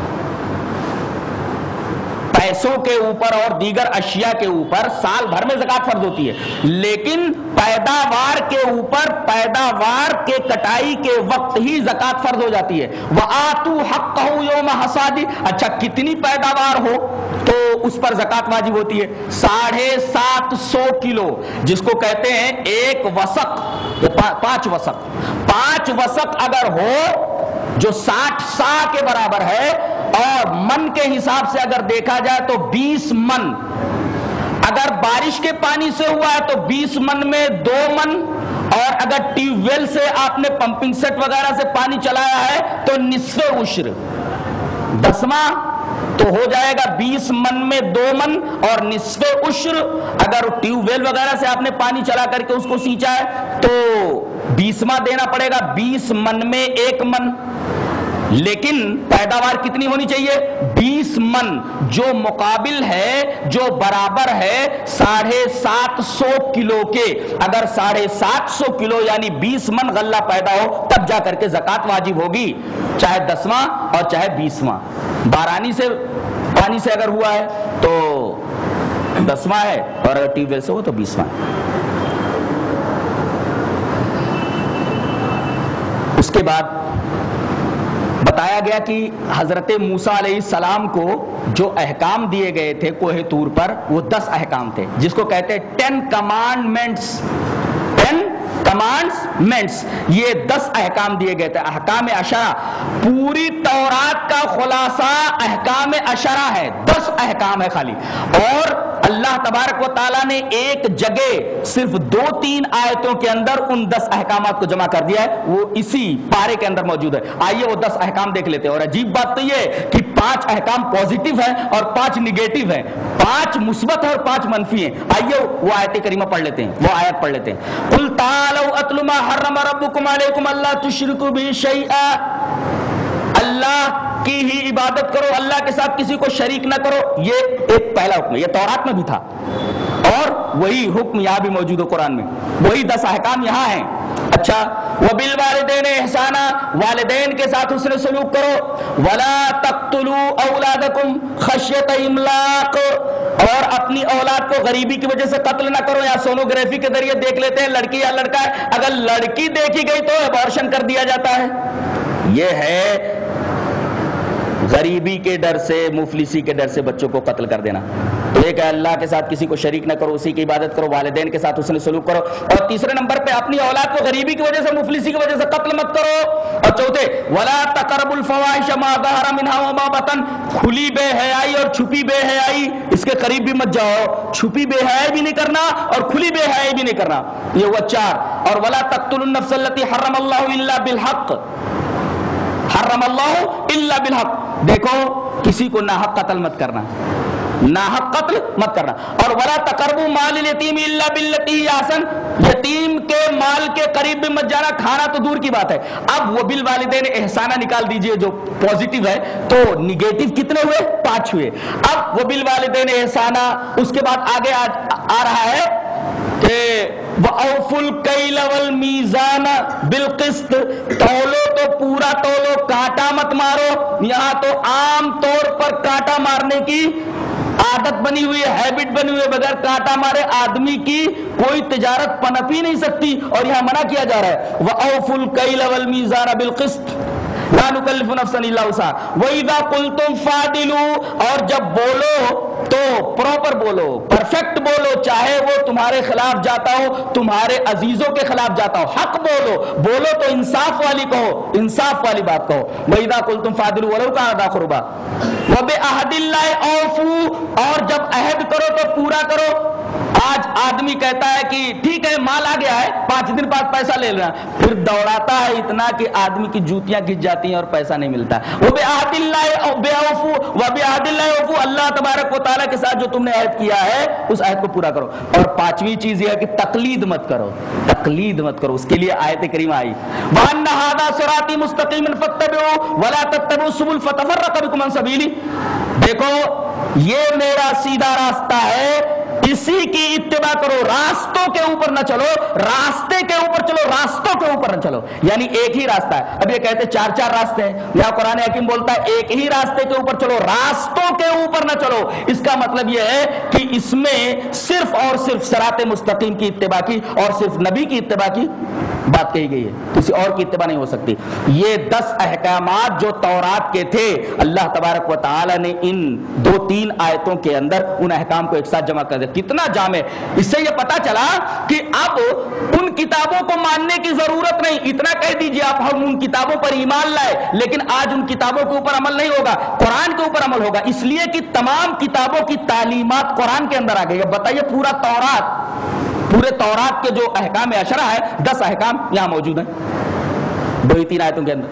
پیسوں کے اوپر اور دیگر اشیاء کے اوپر سال بھر میں زکوٰۃ فرض ہوتی ہے، لیکن پیداوار کے اوپر پیداوار کے کٹائی کے وقت ہی زکوٰۃ فرض ہو جاتی ہے۔ وَآتُوا حَقَّهُ يَوْمَ حَصَادِهِ، اچھا کتنی پیداوار ہو تو اس پر زکوٰۃ واجب ہوتی ہے؟ 750 کلو، جس کو کہتے ہیں ایک وسق، 5 وسق، 5 وسق اگر ہو جو 60 سا کے برابر ہے، اور من کے حساب سے اگر دیکھا جائے تو 20 من، اگر بارش کے پانی سے ہوا ہے تو 20 من میں 2 من، اور اگر ٹیوب ویل سے آپ نے پمپنگ سیٹ وغیرہ سے پانی چلایا ہے تو نصف عشر، 10واں تو ہو جائے گا 20 من میں 2 من اور نصف عشر۔ اگر ٹیوب ویل وغیرہ سے آپ نے پانی چلا کر کے اس کو سینچا ہے تو 20واں دینا پڑے گا، 20 من میں 1 من، لیکن پیداوار کتنی ہونی چاہیے؟ 20 من، جو مقابل ہے، جو برابر ہے 750 کلو کے۔ اگر 750 کلو یعنی 20 من غلہ پیدا ہو تب جا کر کے زکوٰۃ واجب ہوگی، چاہے 10واں اور چاہے 20واں۔ بارانی سے پانی سے اگر ہوا ہے تو 10واں ہے، اور اگر ٹیوب ویل سے ہو تو 20واں۔ اس کے بعد بتایا گیا کہ حضرت موسیٰ علیہ السلام کو جو احکام دیے گئے تھے کوہ طور پر، وہ 10 احکام تھے، جس کو کہتے ہیں 10 کمانڈمنٹس۔ 10 کمانڈمنٹس، یہ 10 احکام دیے گئے تھے، احکام عشرہ۔ پوری تورات کا خلاصہ احکام عشرہ ہے، 10 احکام ہے خالی، اور اللہ تبارک و تعالیٰ نے ایک جگہ صرف 2-3 آیتوں کے اندر ان 10 احکامات کو جمع کر دیا ہے، وہ اسی پارے کے اندر موجود ہے۔ آئیے وہ 10 احکام دیکھ لیتے ہیں، اور عجیب بات تو یہ کہ 5 احکام پوزیٹیو ہیں اور 5 نگیٹیو ہیں، 5 مثبت ہیں اور 5 منفی ہیں۔ آئیے وہ آیت کریمہ پڑھ لیتے ہیں، وہ آیت پڑھ لیتے ہیں۔ قُلْ تَعَالَوْا أَتْلُ مَا حَرَّمَ رَبُّكُمْ عَلَيْكُمْ أَلَّا تُشْرِكُوا بِهِ شَيْئًا، اللہ کی ہی عبادت کرو، اللہ کے ساتھ کسی کو شریک نہ کرو، یہ ایک پہلا حکم ہے، یہ تورات میں بھی تھا، اور وہی حکم یہاں بھی موجود ہے قرآن میں، وہی 10 احکام یہاں ہیں۔ اچھا، وَبِالْوَالِدَيْنِ إِحْسَانًا، والدین کے ساتھ حسن سلوک کرو، وَلَا تَقْتُلُوا أَوْلَادَكُمْ خَشْيَةَ إِمْلَاقٍ، اور اپنی اولاد کو غریبی کی وجہ سے قتل نہ کرو۔ یا سونوگرافی کے ذریعے دیکھ لیتے ہیں لڑکی یا لڑکا ہے، اگر لڑکی دیکھی گئی تو ابارشن کر دیا جاتا ہے۔ یہ ہے غریبی کے ڈر سے، مفلسی کے ڈر سے بچوں کو قتل کر دینا. تو ایک ہے اللہ کے ساتھ کسی کو شریک نہ کرو، اسی کی عبادت کرو، والدین کے ساتھ حسن سلوک کرو. اور تیسرے نمبر پہ اپنی اولاد کو غریبی کی وجہ سے، مفلسی کی وجہ سے قتل مت کرو. اور چوتھے ولا تقربوا الفواحش ما ظهر منها وما بطن، کھلی بے حیائی اور چھپی بے حیائی اس کے قریب بھی مت جاؤ. چھپی بے حیائی بھی نہیں کرنا اور کھلی بے حیائی بھی نہیں کرنا. یہ ہوا 4. اور ولا تقتلوا النفس التي حرم الله الا بالحق، حرم اللہ الا بالحق. دیکھو کسی کو ناحق قتل مت کرنا، ناحق قتل مت کرنا. اور ولا تقربوا مال الیتیم الا باللتی ہی احسن، یتیم کے مال کے قریب بھی مت جانا. کھانا تو دور کی بات ہے. اب وہ بالوالدین احسانہ نکال دیجئے جو پوزیٹیو ہے، تو نگیٹیو کتنے ہوئے؟ 5 ہوئے. اب وہ بالوالدین احسانہ، اس کے بعد آگے آ رہا ہے کہ وَأَوْفُوا الْكَيْلَ وَالْمِيزَانَ بِالْقِسْطِ، تولو تو پورا تولو، کانٹا مت مارو. یہاں تو عام طور پر کانٹا مارنے کی عادت بنی ہوئی ہے، ہیبٹ بنی ہوئی ہے. بغیر کانٹا مارے آدمی کی کوئی تجارت پنپ ہی نہیں سکتی، اور یہاں منع کیا جا رہا ہے وَأَوْفُوا الْكَيْلَ وَالْمِيزَانَ بِالْقِسْطِ لا نکلف نفسا الا وسعها وَإِذَا قُلْتُمْ فَعْدِلُوا، اور جب بولو تو پراپر بولو، پرفیکٹ بولو، چاہے وہ تمہارے خلاف جاتا ہو، تمہارے عزیزوں کے خلاف جاتا ہو. حق بولو، بولو تو انصاف والی کہو، انصاف والی بات کہو. وَإِذَا قُلْتُمْ فَعْدِلُوا وَلَوْ كَانَ ذَا قُرْبَىٰ وَبِعَهْدِ اللَّهِ أَوْفُوا، اور جب عہد کرو تو پورا کرو. آج آدمی کہتا ہے کہ ٹھیک ہے مال آ گیا ہے، 5 دن بعد پیسہ لے لینا، پھر دوڑاتا ہے اتنا کہ آدمی کی جوتیاں گھس جاتی ہیں اور پیسہ نہیں ملتا. وَبِعَهْدِ اللَّهِ أَوْفُوا، اللہ تبارک و تعالیٰ کے ساتھ جو تم نے عہد کیا ہے اس عہد کو پورا کرو. اور 5ویں چیز یہ ہے کہ تقلید مت کرو، تقلید مت کرو. اس کے لیے آیت کریمہ آئی وَأَنَّ هَذَا صِرَاطِي مُسْتَقِيمًا فَاتَّبِعُوهُ وَلَا تَتَّبِعُوا السُّبُلَ فَتَفَرَّقَ بِكُمْ عَنْ سَبِيلِهِ. دیکھو یہ میرا سیدھا راستہ ہے، اسی کی اتباع کرو، راستوں کے اوپر نہ چلو، راستے کے اوپر چلو، راستوں کے اوپر نہ چلو. یعنی ایک ہی راستہ ہے. اب یہ کہتے 4 راستے ہیں، یہاں قرآن حکیم بولتا ہے ایک ہی راستے کے اوپر چلو، راستوں کے اوپر نہ چلو. اس کا مطلب یہ ہے کہ اس میں صرف اور صرف صراط مستقیم کی اتباع کی اور صرف نبی کی اتباع کی بات کہی گئی ہے، کسی اور کی اتباع نہیں ہو سکتی. یہ 10 احکامات جو تورات کے تھے، اللہ تبارک و تعالی نے ان 2-3 آیتوں کے اندر ان احکام کو ایک ساتھ جمع کر دیا. کتنا جامع. اس سے یہ پتا چلا کہ اب ان کتابوں کو ماننے کی ضرورت نہیں. اتنا کہہ دیجئے آپ ہم ان کتابوں پر ایمان لائے، لیکن آج ان کتابوں کے اوپر عمل نہیں ہوگا، قرآن کے اوپر عمل ہوگا، اس لیے کہ تمام کتابوں کی تعلیمات قرآن کے اندر آ گئی. اب بتائیے پورا تورات، پورے تورات کے جو احکام عشرہ ہے، 10 احکام یہاں موجود ہیں 2-3 آیتوں کے اندر.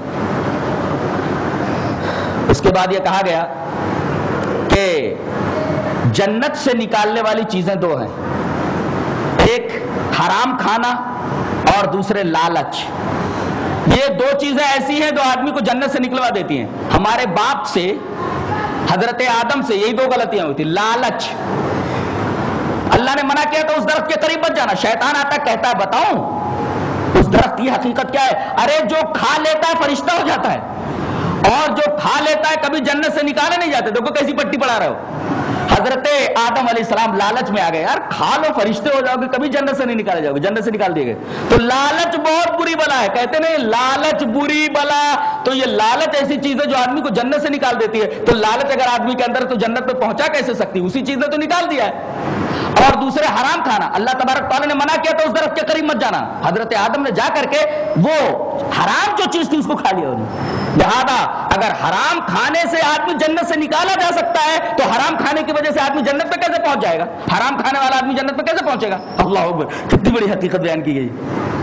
اس کے بعد یہ کہا گیا کہ جنت سے نکالنے والی چیزیں 2 ہیں، ایک حرام کھانا اور دوسرے لالچ. یہ 2 چیزیں ایسی ہیں جو آدمی کو جنت سے نکلوا دیتی ہیں. ہمارے باپ سے، حضرت آدم سے یہی 2 غلطیاں ہوئی تھی. لالچ، اللہ نے منع کیا تو اس درخت کے قریب مت جانا. شیطان آتا کہتا ہے بتاؤں اس درخت کی حقیقت کیا ہے؟ ارے جو کھا لیتا ہے فرشتہ ہو جاتا ہے، اور جو کھا لیتا ہے کبھی جنت سے نکالے نہیں جاتے. دیکھو کیسی پٹی پڑھا رہے ہو. حضرت آدم علیہ السلام لالچ میں آ گئے، یار کھا لو فرشتے ہو جاؤ گے، کبھی جنت سے نہیں نکالے جاؤ گے. جنت سے نکال دیے گئے. تو لالچ بہت بری بلا ہے. کہتے نہیں لالچ بری بلا. تو یہ لالچ ایسی چیز ہے جو آدمی کو جنت سے نکال دیتی ہے. تو لالچ اگر آدمی کے اندر تو جنت پہ پہنچا کیسے سکتی؟ اسی چیز نے تو نکال دیا ہے. اور دوسرے حرام کھانا، اللہ تبارک تعالیٰ نے منع کیا تو اس درخت کے قریب مت جانا. حضرت آدم نے جا کر کے وہ حرام جو چیز تھی اس کو کھا لیا انہوں نے. لہذا اگر حرام کھانے سے آدمی جنت سے نکالا جا سکتا ہے تو حرام کھانے کی وجہ سے آدمی جنت پہ کیسے پہنچ جائے گا؟ حرام کھانے والا آدمی جنت پہ کیسے پہنچے گا؟ اللہ اکبر، کتنی بڑی حقیقت بیان کی گئی.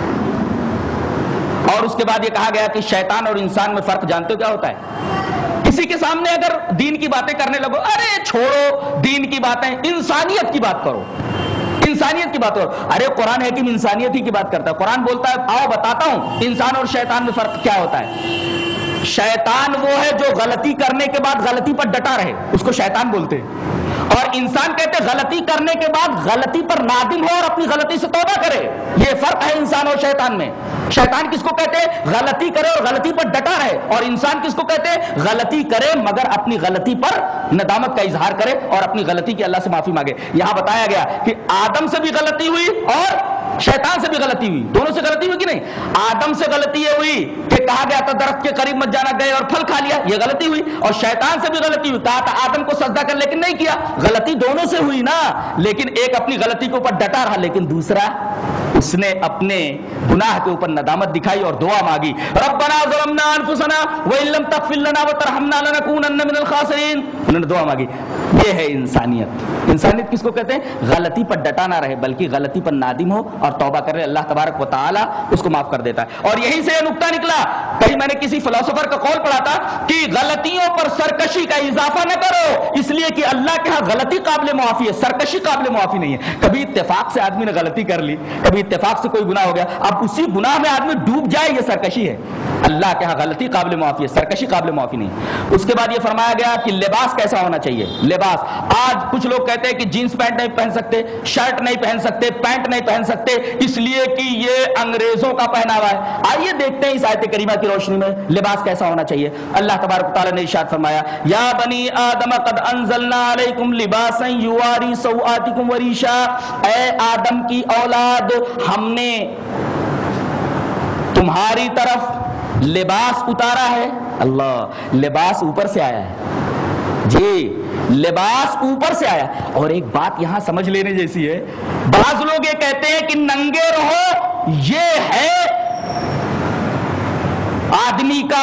اور اس کے بعد یہ کہا گیا کہ شیطان اور انسان میں فرق جانتے ہو کیا ہوتا ہے؟ کسی کے سامنے اگر دین کی باتیں کرنے لگو، ارے چھوڑو دین کی باتیں، انسانیت کی بات کرو، انسانیت کی بات کرو. ارے قرآن حکیم انسانیت ہی کی بات کرتا ہے. قرآن بولتا ہے آؤ بتاتا ہوں انسان اور شیطان میں فرق کیا ہوتا ہے. شیطان وہ ہے جو غلطی کرنے کے بعد غلطی پر ڈٹا رہے، اس کو شیطان بولتے ہیں. اور انسان کہتے ہیں غلطی کرنے کے بعد غلطی پر نادم ہو اور اپنی غلطی سے توبہ کرے. یہ فرق ہے انسان اور شیطان میں. شیطان کس کو کہتے ہیں؟ غلطی کرے اور غلطی پر ڈٹا رہے. اور انسان کس کو کہتے ہیں؟ غلطی کرے مگر اپنی غلطی پر ندامت کا اظہار کرے اور اپنی غلطی کی اللہ سے معافی مانگے. یہاں بتایا گیا کہ آدم سے بھی غلطی ہوئی اور شیطان سے بھی غلطی ہوئی، دونوں سے غلطی ہوئی کہ نہیں؟ آدم سے غلطی یہ ہوئی کہ کہا گیا تھا درخت کے قریب مت جانا، گئے اور پھل کھا لیا، یہ غلطی ہوئی. اور شیطان سے بھی غلطی ہوئی، کہا تھا آدم کو سجدہ کر لیکن نہیں کیا، غلطی دونوں سے ہوئی نا. لیکن ایک اپنی غلطی کے اوپر ڈٹا رہا، لیکن دوسرا اس نے اپنے گناہ کے اوپر ندامت دکھائی اور دعا مانگی، ربنا ظلمنا انفسنا وان لم تغفر لنا وترحمنا لنکونن من الخاسرین. انہوں نے دعا مانگی. یہ ہے انسانیت. انسانیت کس کو کہتے ہیں؟ غلطی پر ڈٹا نہ رہے بلکہ غلطی پر نادم ہو اور توبہ کرے، اللہ تبارک و تعالی اس کو معاف کر دیتا ہے. اور یہیں سے یہ نقطہ نکلا، کہیں میں نے کسی فلسفر کا قول پڑھا تھا کہ غلطیوں پر سرکشی کا اضافہ نہ کرو، اس لیے کہ اللہ کے ہاں غلطی قابل معافی ہے، سرکشی قابل معافی نہیں ہے. کبھی اتفاق سے آدمی نے غلطی کر لی، کبھی اتفاق سے کوئی گناہ ہو گیا، اب اسی گناہ میں آدمی ڈوب جائے، یہ سرکشی ہے. اللہ کے ہاں غلطی قابل معافی ہے، سرکشی قابل معافی نہیں. اس کے بعد یہ فرمایا گیا کہ لباس کیسا ہونا چاہیے. لباس، آج کچھ لوگ کہتے ہیں کہ جینس پینٹ نہیں پہن سکتے، شرٹ نہیں پہن سکتے، پینٹ نہیں پہن سکتے اس لیے کہ یہ انگریزوں کا پہناوا ہے. آئیے دیکھتے ہیں اس آیت کریمہ کی روشنی میں لباس کیسا ہونا چاہیے. اللہ تبارک و تعالی نے ارشاد فرمایا، یا بنی آدم قد انزلنا علیکم لباسا یواری سوآتکم وریشا. اے آدم کی اولاد، ہم نے تمہاری طرف لباس اتارا ہے. اللہ، لباس اوپر سے آیا ہے جی، لباس اوپر سے آیا. اور ایک بات یہاں سمجھ لینے جیسی ہے، بعض لوگ یہ کہتے ہیں کہ ننگے رہو یہ ہے آدمی کا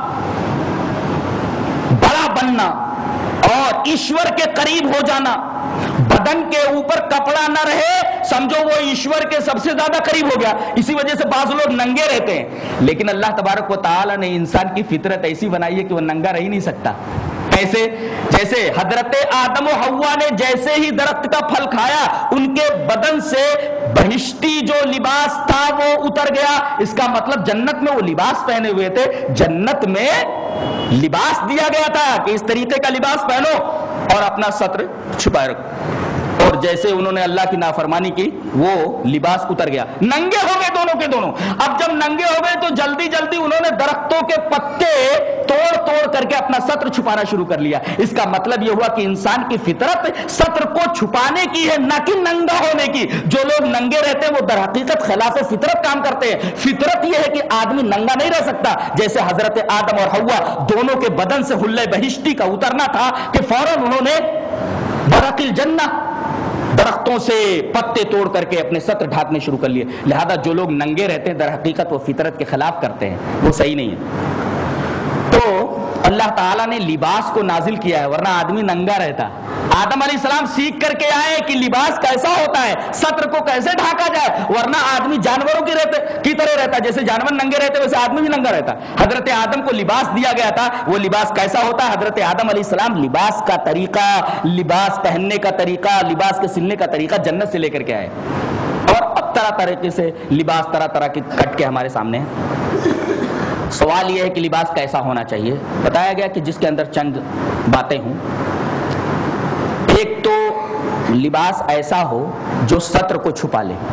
بڑا بننا اور ایشور کے قریب ہو جانا. بدن کے اوپر کپڑا نہ رہے سمجھو وہ ایشور کے سب سے زیادہ قریب ہو گیا، اسی وجہ سے بعض لوگ ننگے رہتے ہیں. لیکن اللہ تبارک و تعالی نے انسان کی فطرت ایسی بنائی ہے کہ وہ ننگا رہ ہی نہیں سکتا. ایسے جیسے حضرت آدم و حوا نے جیسے ہی درخت کا پھل کھایا، ان کے بدن سے بہشتی جو لباس تھا وہ اتر گیا. اس کا مطلب جنت میں وہ لباس پہنے ہوئے تھے، جنت میں لباس دیا گیا تھا کہ اس طریقے کا لباس پہنو اور اپنا ستر چھپائے رکھو. اور جیسے انہوں نے اللہ کی نافرمانی کی وہ لباس اتر گیا، ننگے ہو گئے دونوں کے دونوں. اب جب ننگے ہو گئے تو جلدی جلدی انہوں نے درختوں کے پتے توڑ توڑ کر کے اپنا ستر چھپانا شروع کر لیا. اس کا مطلب یہ ہوا کہ انسان کی فطرت ستر کو چھپانے کی ہے، نہ کہ ننگا ہونے کی. جو لوگ ننگے رہتے ہیں وہ در حقیقت خلاف فطرت کام کرتے ہیں. فطرت یہ ہے کہ آدمی ننگا نہیں رہ سکتا. جیسے حضرت آدم اور حوا دونوں کے بدن سے حلے بہشتی کا اترنا تھا کہ فوراً انہوں نے برق الجنہ درختوں سے پتے توڑ کر کے اپنے ستر ڈھانکنے شروع کر لیے. لہذا جو لوگ ننگے رہتے ہیں در حقیقت وہ فطرت کے خلاف کرتے ہیں، وہ صحیح نہیں ہے. تو اللہ تعالیٰ نے لباس کو نازل کیا ہے، ورنہ آدمی ننگا رہتا. آدم علیہ السلام سیکھ کر کے آئے کہ لباس کیسا ہوتا ہے، ستر کو کیسے ڈھانکا جائے، ورنہ آدمی جانوروں کی طرح رہتا. جیسے جانور ننگے رہتے ویسے آدمی بھی ننگا رہتا. حضرت آدم کو لباس دیا گیا تھا، وہ لباس کیسا ہوتا ہے. حضرت آدم علیہ السلام لباس کا طریقہ، لباس پہننے کا طریقہ، لباس کے سلنے کا طریقہ جنت سے لے کر کے آئے. اور اب طرح طریقے سے لباس طرح طرح کے کٹ کے ہمارے سامنے ہیں. سوال یہ ہے کہ لباس کیسا ہونا چاہیے. بتایا گیا کہ جس کے اندر چند باتیں ہوں. ایک تو لباس ایسا ہو جو ستر کو چھپا لے،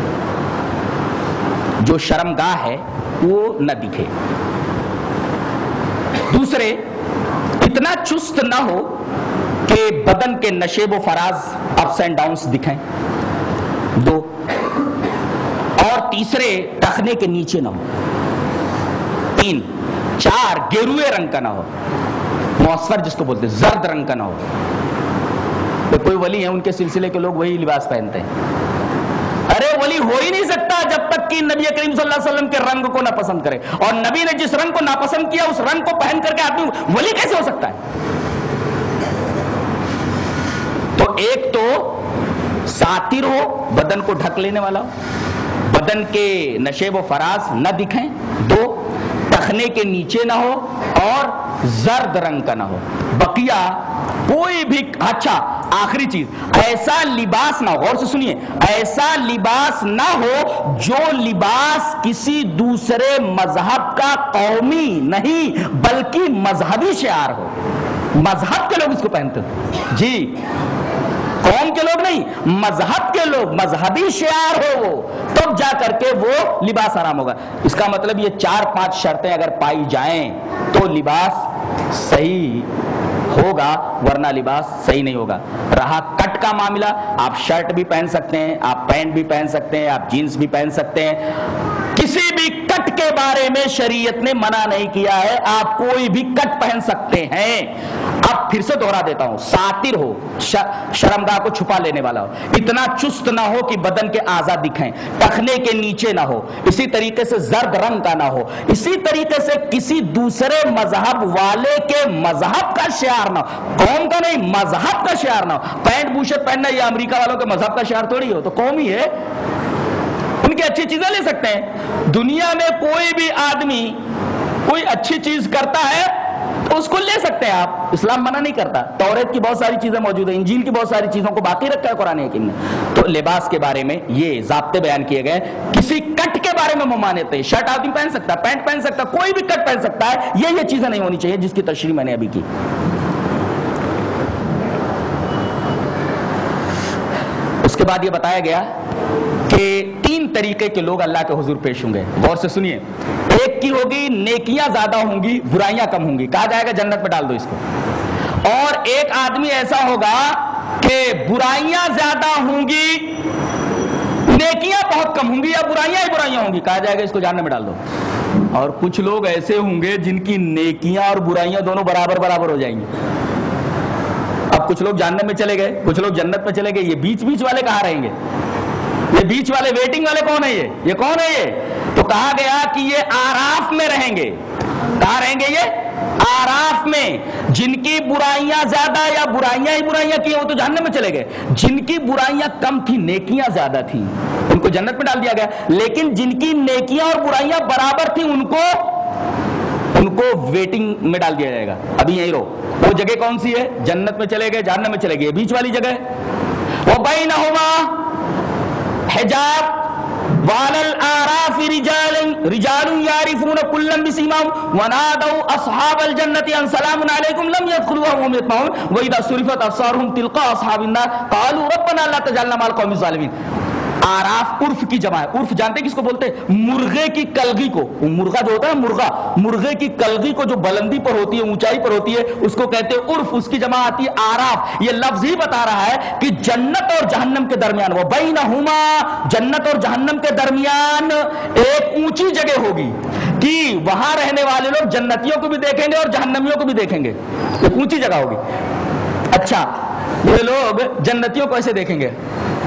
جو شرمگاہ ہے وہ نہ دکھے. دوسرے، اتنا چست نہ ہو کہ بدن کے نشیب و فراز اپس اینڈ ڈاؤنز دکھیں. دو، اور تیسرے ٹخنے کے نیچے نہ ہو. تین، چار، گیروئے رنگ کا نہ ہو، مصفر جس کو بولتے ہیں، زرد رنگ کا نہ ہو. کوئی ولی ہیں ان کے سلسلے کے لوگ وہی لباس پہنتے ہیں. ارے ولی ہو ہی نہیں سکتا جب تک کہ نبی کریم صلی اللہ علیہ وسلم کے رنگ کو نہ پسند کرے. اور نبی نے جس رنگ کو ناپسند کیا اس رنگ کو پہن کر کے آدمی ولی کیسے ہو سکتا ہے. تو ایک تو ساتر ہو، بدن کو ڈھک لینے والا ہو، بدن کے نشیب و فراز نہ دکھیں. دو، ٹخنے کے نیچے نہ ہو اور زرد رنگ کا نہ ہو. بقیہ کوئی بھی. اچھا، آخری چیز، ایسا لباس نہ ہو، غور سے سنیے، ایسا لباس نہ ہو جو لباس کسی دوسرے مذہب کا قومی نہیں بلکہ مذہبی شعار ہو. مذہب کے لوگ اس کو پہنتے ہیں جی، قوم کے لوگ نہیں، مذہب کے لوگ، مذہبی شعار ہو وہ، تب جا کر کے وہ لباس حرام ہوگا. اس کا مطلب یہ 4-5 شرطیں اگر پائی جائیں تو لباس صحیح ہوگا ورنہ لباس صحیح نہیں ہوگا. رہا کٹ کا معاملہ، آپ شرٹ بھی پہن سکتے ہیں، آپ پینٹ بھی پہن سکتے ہیں، آپ جینس بھی پہن سکتے ہیں. کسی بھی کٹ کے بارے میں شریعت نے منع نہیں کیا ہے، آپ کوئی بھی کٹ پہن سکتے ہیں. اب پھر سے دوہرا دیتا ہوں، ساتر ہو، شرمگاہ کو چھپا لینے والا ہو، اتنا چست نہ ہو کہ بدن کے اعضاء دکھیں، ٹخنے کے نیچے نہ ہو، اسی طریقے سے زرد رنگ کا نہ ہو، اسی طریقے سے کسی دوسرے مذہب والے کے مذہب کا شعار نہ ہو، قوم کا نہیں مذہب کا شعار نہ ہو. پینٹ بوشٹ پہننا یہ امریکہ والوں کے مذہب کا شعار تھوڑی ہو، تو قوم ہی ہے، ان کی اچھی چیزیں لے سکتے ہیں. دنیا میں کوئی بھی آدمی کوئی اچھی چیز کرتا ہے تو اس کو لے سکتے ہیں آپ، اسلام منع نہیں کرتا. توریت کی بہت ساری چیزیں موجود ہیں، انجیل کی بہت ساری چیزوں کو باقی رکھا ہے قرآن حکیم نے. تو لباس کے بارے میں یہ ضابطے بیان کیے گئے. کسی کٹ کے بارے میں ممانعت ہے، شرٹ آدمی پہن سکتا ہے، پینٹ پہن سکتا ہے، کوئی بھی کٹ پہن سکتا ہے، یہ چیزیں نہیں ہونی چاہیے جس کی تشریح میں نے ابھی کی. اس کے بعد یہ بتایا گیا کہ 3 طریقے کے لوگ اللہ کے حضور پیش ہوں گے. غور سے سنیے. ایک کی ہوگی نیکیاں زیادہ ہوں گی، برائیاں کم ہوں گی، کہا جائے گا جنت میں ڈال دو اس کو. اور ایک آدمی ایسا ہوگا کہ برائیاں زیادہ ہوں گی، نیکیاں بہت کم ہوں گی، یا برائیاں ہی برائیاں ہوں گی، کہا جائے گا اس کو جہنم میں ڈال دو. اور کچھ لوگ ایسے ہوں گے جن کی نیکیاں اور برائیاں دونوں برابر برابر ہو جائیں گی. اب کچھ لوگ جہنم میں چلے گئے، کچھ لوگ جنت میں چلے گئے، یہ بیچ والے کہاں رہیں گے؟ یہ بیچ والے ویٹنگ والے کون ہے؟ یہ کون ہے؟ یہ تو کہا گیا کہ یہ آراف میں رہیں گے. کہاں رہیں گے؟ یہ آراف میں. جن کی برائیاں زیادہ یا برائیاں ہی برائیاں کی وہ تو جہنم میں چلے گئے. جن کی برائیاں کم تھی، نیکیاں زیادہ تھیں، ان کو جنت میں ڈال دیا گیا. لیکن جن کی نیکیاں اور برائیاں برابر تھیں ان کو ویٹنگ میں ڈال دیا جائے گا. ابھی یہیں رہو. وہ جگہ کون سی ہے؟ جنت میں چلے گئے، جہنم میں چلے گئے، بیچ والی جگہ ہے. وَبَيْنَهُمَا حجاب وعلى الأعراف رجال يعرفون كلا بسيماهم ونادوا أصحاب الجنة أن سلام عليكم لم يدخلوها وهم يطمعون وإذا صرفت أبصارهم تلقاء أصحاب النار قالوا ربنا لا تجعلنا مع القوم الظالمين. آراف عرف کی جمع ہے. عرف جانتے کس کو بولتے ہیں؟ مرغے کی کلگی کو. مرغا جو ہوتا ہے مرغے کی کلگی کو جو بلندی پر ہوتی ہے، اونچائی پر ہوتی ہے، اس کو کہتے ہیں عرف. اس کی جمع آتی ہے آراف. یہ لفظ ہی بتا رہا ہے کہ جنت اور جہنم کے درمیان، وہ بینہما، جنت اور جہنم کے درمیان ایک اونچی جگہ ہوگی کہ وہاں رہنے والے لوگ جنتیوں کو بھی دیکھیں گے اور جہنمیوں کو بھی دیکھیں گے. ایک اونچی جگہ ہوگی. اچھا، یہ لوگ جنتیوں کو ایسے دیکھیں گے،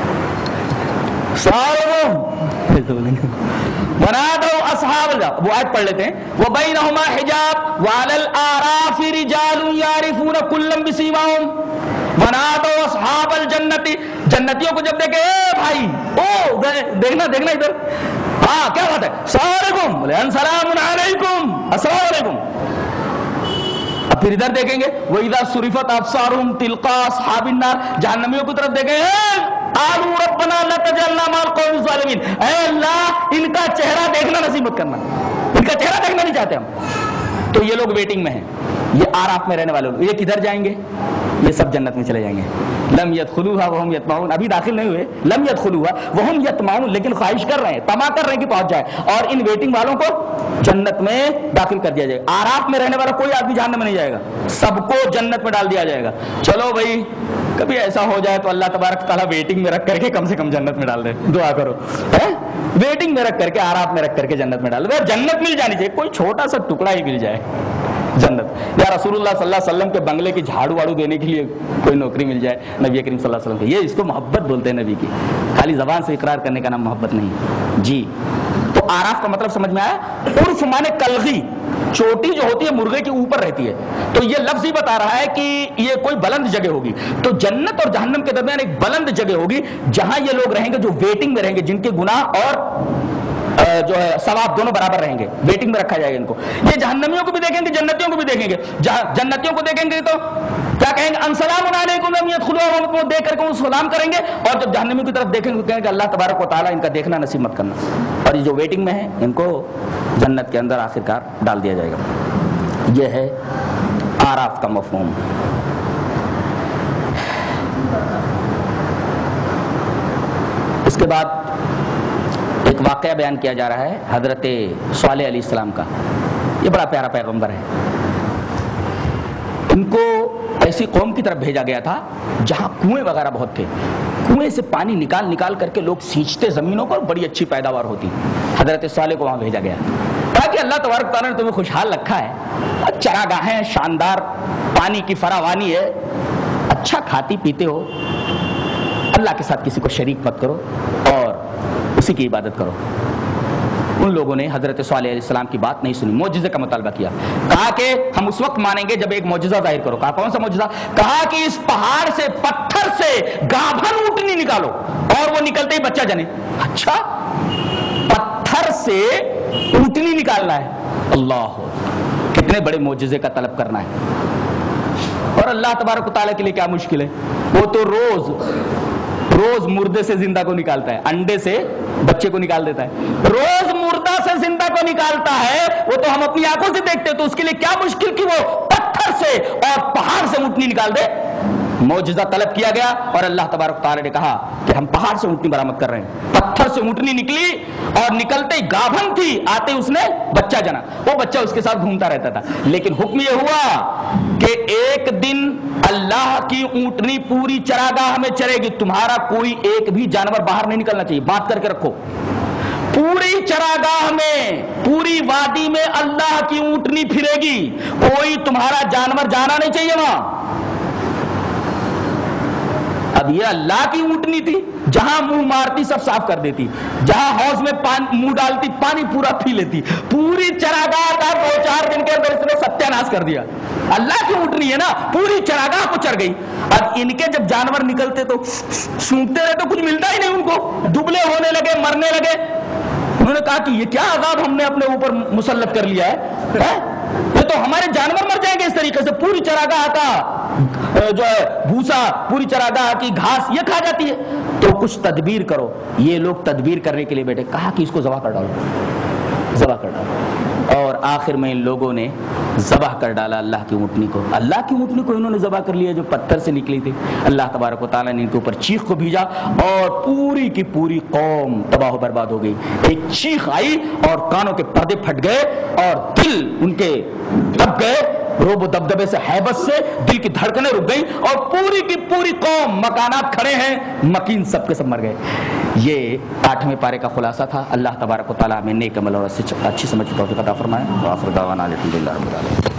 ونادوا اصحاب الجنة. وہ آیت پڑھ لیتے ہیں. وبینہما حجاب وعلی الاعراف رجال یعرفون کلا بسیماہم ونادوا اصحاب الجنة. جنتیوں کو جب دیکھے، اے بھائی، او دیکھنا ادھر، ہاں کیا بات ہے، السلام علیکم، بولے السلام علیکم، السلام علیکم. اب پھر ادھر دیکھیں گے، وَإِذَا صُرِفَتْ أَبْصَارُهُمْ تِلْقَاءَ أَصْحَابِ النَّارِ. جہنمیوں کی طرف دیکھیں گے، قالوا ربنا لا تجعلنا مع القوم الظالمین. اے اللہ، ان کا چہرہ دیکھنا نصیب مت کرنا، ان کا چہرہ دیکھنا نہیں چاہتے ہم. تو یہ لوگ ویٹنگ میں ہیں، یہ آراف میں رہنے والے لوگ. یہ کدھر جائیں گے؟ یہ سب جنت میں چلے جائیں گے. لم يدخلوها وهم يطمعون. ابھی داخل نہیں ہوئے. لم يدخلوها وهم يطمعون، لیکن خواہش کر رہے ہیں، طمع کر رہے ہیں کہ پہنچ جائے. اور ان ویٹنگ والوں کو جنت میں داخل کر دیا جائے گا. آراف میں رہنے والا کوئی آدمی جہنم میں نہیں جائے گا، سب کو جنت میں ڈال دیا جائے گا. چلو بھائی، کبھی ایسا ہو جائے تو اللہ تبارک تعالیٰ ویٹنگ میں رکھ کر کے کم سے کم جنت میں ڈال دے. دعا کرو، ویٹنگ میں رکھ کر کے، آراف میں رکھ کر کے جنت میں ڈال دے. جنت مل جانی چاہیے، کوئی چھوٹا سا ٹکڑا ہی مل جائے جنت. یا رسول اللہ صلی اللہ علیہ وسلم کے بنگلے کی جھاڑو واڑو دینے کے لیے کوئی نوکری مل جائے نبی کریم صلی اللہ علیہ وسلم کی. یہ اس کو محبت بولتے ہیں نبی کی. خالی زبان سے اقرار کرنے کا نام محبت نہیں جی. تو آراف کا مطلب سمجھ میں آیا؟ عرف مانے کلغی، چوٹی جو ہوتی ہے مرغے کے اوپر رہتی ہے. تو یہ لفظ ہی بتا رہا ہے کہ یہ کوئی بلند جگہ ہوگی. تو جنت اور جہنم کے درمیان ایک بلند جگہ ہوگی جہاں یہ لوگ رہیں گے جو ویٹنگ میں رہیں گے، جن کے گناہ اور جو ہے ثواب دونوں برابر رہیں گے. ویٹنگ میں رکھا جائے گا ان کو. یہ جہنمیوں کو بھی دیکھیں گے، جنتیوں کو بھی دیکھیں گے. جنتیوں کو دیکھیں گے تو کیا کہیں گے؟ السلام علیکم لم يدخلوها، ہم کو دیکھ کر کے سلام کریں گے. اور جب جہنمیوں کی طرف دیکھیں گے تو کہیں گے اللہ تبارک و تعالیٰ ان کا دیکھنا نصیب مت کرنا. اور یہ جو ویٹنگ میں ہیں ان کو جنت کے اندر آخرکار ڈال دیا جائے گا. یہ ہے آراف کا مفہوم. اس کے بعد ایک واقعہ بیان کیا جا رہا ہے حضرت صالح علیہ السلام کا. یہ بڑا پیارا پیغمبر ہے. ان کو ایسی قوم کی طرف بھیجا گیا تھا جہاں کنویں وغیرہ بہت تھے، کنویں سے پانی نکال نکال کر کے لوگ سینچتے زمینوں کو اور بڑی اچھی پیداوار ہوتی. حضرت صالح کو وہاں بھیجا گیا تاکہ اللہ تبارک تعالیٰ نے تمہیں خوشحال رکھا ہے، چراگاہیں شاندار، پانی کی فراوانی ہے، اچھا کھاتی پیتے ہو، اللہ کے ساتھ کسی کو شریک مت کرو اور اسی کی عبادت کرو. ان لوگوں نے حضرت صالح علیہ السلام کی بات نہیں سنی، معجزے کا مطالبہ کیا. کہا کہ ہم اس وقت مانیں گے جب ایک معجزہ ظاہر کرو. کہا کون سا معجزہ؟ کہا کہ اس پہاڑ سے، پتھر سے گابھن اونٹنی نکالو اور وہ نکلتے ہی بچہ جنے. اچھا، پتھر سے اونٹنی نکالنا ہے؟ اللہ، کتنے بڑے معجزے کا طلب کرنا ہے. اور اللہ تبارک و تعالیٰ کے لیے کیا مشکل ہے، وہ تو روز مردے سے زندہ کو نکالتا ہے، انڈے سے بچے کو نکال دیتا ہے، روز مردہ سے زندہ کو نکالتا ہے. وہ تو ہم اپنی آنکھوں سے دیکھتے ہیں، تو اس کے لیے کیا مشکل کہ وہ پتھر سے اور پہاڑ سے اونٹنی نکال دے. معجزہ طلب کیا گیا اور اللہ تبارک تعالیٰ نے کہا کہ ہم پہاڑ سے اونٹنی برآمد کر رہے ہیں. پتھر سے اونٹنی نکلی اور نکلتے ہی گابھن تھی، آتے اس نے بچہ جنا. وہ بچہ اس کے ساتھ گھومتا رہتا تھا. لیکن حکم یہ ہوا کہ ایک دن اللہ کی اونٹنی پوری چراگاہ میں چرے گی، تمہارا کوئی ایک بھی جانور باہر نہیں نکلنا چاہیے، بات کر کے رکھو. پوری چراگاہ میں، پوری وادی میں اللہ کی اونٹنی پھرے گی، کوئی تمہارا جانور جانا نہیں چاہیے وہاں. اب یہ اللہ کی اونٹنی تھی، جہاں منہ مارتی سب صاف کر دیتی، جہاں حوض میں منہ ڈالتی پانی پورا پی لیتی. پوری چراگاہ کا 2-4 دن کے اندر اس نے ستیہ ناش کر دیا. اللہ کی اونٹنی ہے نا، پوری چراگاہ کو چر گئی. اب ان کے جب جانور نکلتے تو سونگتے رہے تو کچھ ملتا ہی نہیں ان کو، دبلے ہونے لگے، مرنے لگے. انہوں نے کہا کہ یہ کیا عذاب ہم نے اپنے اوپر مسلط کر لیا ہے، یہ تو ہمارے جانور مر جائیں گے اس طریقے سے. پوری چراگاہ کا جو ہے بھوسا، پوری چراگاہ کی گھاس یہ کھا جاتی ہے. تو کچھ تدبیر کرو. یہ لوگ تدبیر کرنے کے لیے بیٹھے. کہا کہ اس کو ذبح کر ڈالو، ذبح کر ڈالو. اور آخر میں ان لوگوں نے ذبح کر ڈالا اللہ کی اونٹنی کو. اللہ کی اونٹنی کو انہوں نے ذبح کر لیا جو پتھر سے نکلی تھی. اللہ تبارک و تعالیٰ نے ان کے اوپر چیخ کو بھیجا اور پوری کی پوری قوم تباہ و برباد ہو گئی. ایک چیخ آئی اور کانوں کے پردے پھٹ گئے اور دل ان کے دب گئے، روب و دبدبے سے، ہیبت سے دل کی دھڑکنیں رک گئیں اور پوری کی پوری قوم، مکانات کھڑے ہیں، مکین سب کے سب مر گئے. یہ 8ویں پارے کا خلاصہ تھا. اللہ تبارک و تعالیٰ ہمیں نیک عمل اور اچھی سمجھ توفیق عطا فرمائے. وآخر دعوانا الحمدللہ رب العالمین.